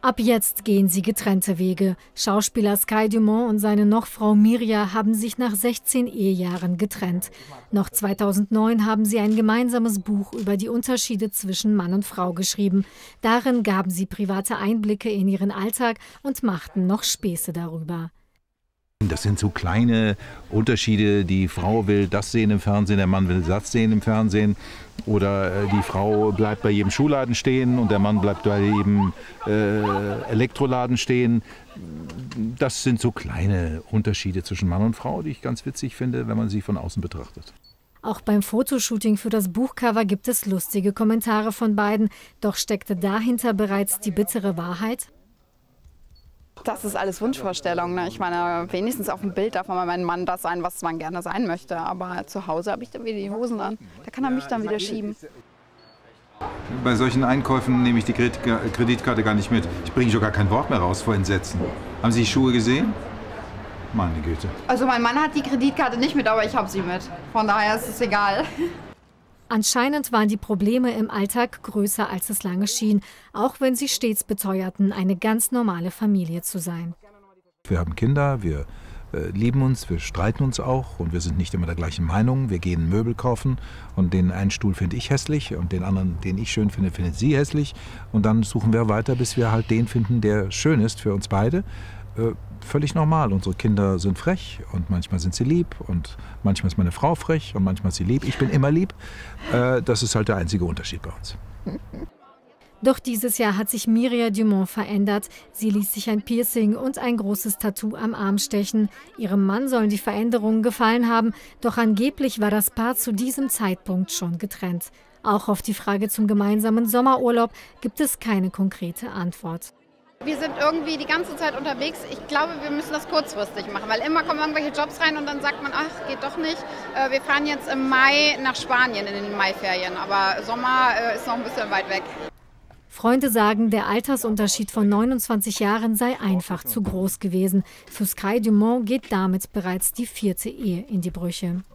Ab jetzt gehen sie getrennte Wege. Schauspieler Sky Dumont und seine Nochfrau Mirja haben sich nach 16 Ehejahren getrennt. Noch 2009 haben sie ein gemeinsames Buch über die Unterschiede zwischen Mann und Frau geschrieben. Darin gaben sie private Einblicke in ihren Alltag und machten noch Späße darüber. Das sind so kleine Unterschiede. Die Frau will das sehen im Fernsehen, der Mann will das sehen im Fernsehen. Oder die Frau bleibt bei jedem Schuhladen stehen und der Mann bleibt bei jedem Elektroladen stehen. Das sind so kleine Unterschiede zwischen Mann und Frau, die ich ganz witzig finde, wenn man sie von außen betrachtet. Auch beim Fotoshooting für das Buchcover gibt es lustige Kommentare von beiden. Doch steckte dahinter bereits die bittere Wahrheit? Das ist alles Wunschvorstellung. Ne? Ich meine, wenigstens auf dem Bild darf man mein Mann das sein, was man gerne sein möchte. Aber zu Hause habe ich dann wieder die Hosen an. Da kann er mich dann wieder schieben. Bei solchen Einkäufen nehme ich die Kreditkarte gar nicht mit. Ich bringe sogar kein Wort mehr raus vor Entsetzen. Haben Sie die Schuhe gesehen? Meine Güte. Also mein Mann hat die Kreditkarte nicht mit, aber ich habe sie mit. Von daher ist es egal. Anscheinend waren die Probleme im Alltag größer, als es lange schien, auch wenn sie stets beteuerten, eine ganz normale Familie zu sein. Wir haben Kinder, wir lieben uns, wir streiten uns auch und wir sind nicht immer der gleichen Meinung. Wir gehen Möbel kaufen und den einen Stuhl finde ich hässlich und den anderen, den ich schön finde, findet sie hässlich. Und dann suchen wir weiter, bis wir halt den finden, der schön ist für uns beide. Völlig normal. Unsere Kinder sind frech und manchmal sind sie lieb und manchmal ist meine Frau frech und manchmal ist sie lieb. Ich bin immer lieb. Das ist halt der einzige Unterschied bei uns. Doch dieses Jahr hat sich Mirja Dumont verändert. Sie ließ sich ein Piercing und ein großes Tattoo am Arm stechen. Ihrem Mann sollen die Veränderungen gefallen haben, doch angeblich war das Paar zu diesem Zeitpunkt schon getrennt. Auch auf die Frage zum gemeinsamen Sommerurlaub gibt es keine konkrete Antwort. Wir sind irgendwie die ganze Zeit unterwegs. Ich glaube, wir müssen das kurzfristig machen, weil immer kommen irgendwelche Jobs rein und dann sagt man, ach, geht doch nicht. Wir fahren jetzt im Mai nach Spanien in den Maiferien, aber Sommer ist noch ein bisschen weit weg. Freunde sagen, der Altersunterschied von 29 Jahren sei einfach zu groß gewesen. Für Sky Dumont geht damit bereits die 4. Ehe in die Brüche.